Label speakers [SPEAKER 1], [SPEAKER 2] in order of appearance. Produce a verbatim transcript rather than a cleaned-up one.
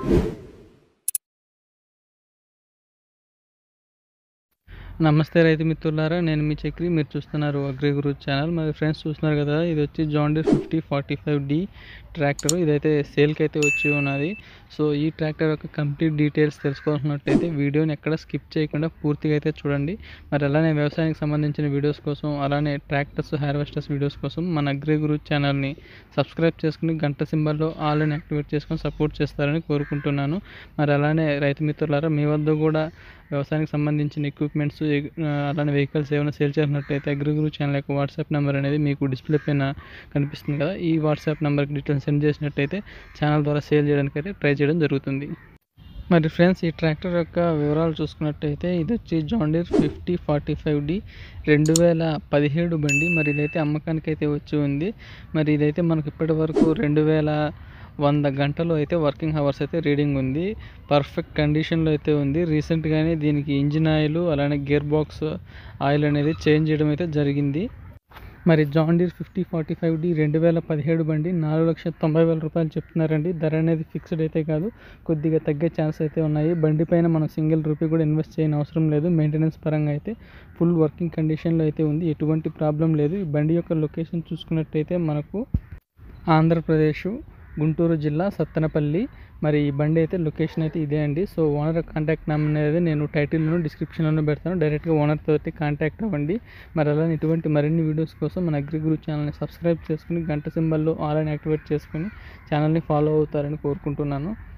[SPEAKER 1] నమస్తే రైతు మిత్రులారా, నేను మీ చక్రి. మీరు చూస్తున్నారు అగ్రి గురు ఛానల్. మరి ఫ్రెండ్స్ చూస్తున్నారు కదా, ఇది వచ్చి John Deere fifty forty five D tractor. ఇదైతే సేల్కి అయితే వచ్చి ఉన్నది. సో ఈ ట్రాక్టర్ యొక్క కంప్లీట్ డీటెయిల్స్ తెలుసుకోవాల్సినట్టయితే వీడియోని ఎక్కడ స్కిప్ చేయకుండా పూర్తిగా అయితే చూడండి. మరి అలానే వ్యవసాయానికి సంబంధించిన వీడియోస్ కోసం, అలానే ట్రాక్టర్స్, హార్వెస్టర్స్ వీడియోస్ కోసం మన అగ్రి గురు ఛానల్ని సబ్స్క్రైబ్ చేసుకుని గంట సింబల్లో ఆల్ అని యాక్టివేట్ చేసుకొని సపోర్ట్ చేస్తారని కోరుకుంటున్నాను. మరి అలానే రైతు మిత్రులారా, మీ వద్ద కూడా వ్యవసాయానికి సంబంధించిన ఎక్విప్మెంట్స్, అలానే వెహికల్స్ ఏమైనా సేల్ చేసినట్టయితే అగ్రి గురు ఛానల్ యొక్క వాట్సాప్ నెంబర్ అనేది మీకు డిస్ప్లే పైన కనిపిస్తుంది కదా, ఈ వాట్సాప్ నెంబర్కి డీటెయిల్స్ సెండ్ చేసినట్టయితే ఛానల్ ద్వారా సేల్ చేయడానికి అయితే ట్రై చేయడం జరుగుతుంది. మరి ఫ్రెండ్స్, ఈ ట్రాక్టర్ యొక్క వివరాలు చూసుకున్నట్టయితే ఇది వచ్చి John Deere fifty forty five D రెండు వేల పదిహేడు బండి. మరి ఇదైతే అమ్మకానికి అయితే వచ్చి ఉంది. మరి ఇదైతే మనకు ఇప్పటి వరకు రెండు వేల వంద గంటలు అయితే వర్కింగ్ అవర్స్ అయితే రీడింగ్ ఉంది. పర్ఫెక్ట్ కండిషన్లో అయితే ఉంది. రీసెంట్గానే దీనికి ఇంజిన్ ఆయిల్, అలానే గేర్ బాక్స్ ఆయిల్ అనేది చేంజ్ చేయడం అయితే జరిగింది. మరి John Deere fifty forty five D రెండు వేల పదిహేడు బండి నాలుగు లక్షల తొంభై వేల రూపాయలు చెప్తున్నారండి. ధర అనేది ఫిక్స్డ్ అయితే కాదు, కొద్దిగా తగ్గే ఛాన్స్ అయితే ఉన్నాయి. బండి పైన మనం సింగిల్ రూపీ కూడా ఇన్వెస్ట్ చేయని అవసరం లేదు. మెయింటెనెన్స్ పరంగా అయితే ఫుల్ వర్కింగ్ కండిషన్లో అయితే ఉంది. ఎటువంటి ప్రాబ్లం లేదు. ఈ బండి యొక్క లొకేషన్ చూసుకున్నట్టయితే మనకు ఆంధ్రప్రదేశ్, గుంటూరు జిల్లా, సత్తెనపల్లి. మరి ఈ బండి అయితే లొకేషన్ అయితే ఇదే అండి. సో ఓనర్ కాంటాక్ట్ నెంబర్ అనేది నేను టైటిల్లోను, డిస్క్రిప్షన్లోనూ పెడతాను. డైరెక్ట్గా ఓనర్ తోటి కాంటాక్ట్ అవ్వండి. మరి అలానే ఇటువంటి మరిన్ని వీడియోస్ కోసం మన అగ్రి గురు ఛానల్ని సబ్స్క్రైబ్ చేసుకుని గంట సింబల్లో ఆల్ అని యాక్టివేట్ చేసుకుని ఛానల్ని ఫాలో అవుతారని కోరుకుంటున్నాను.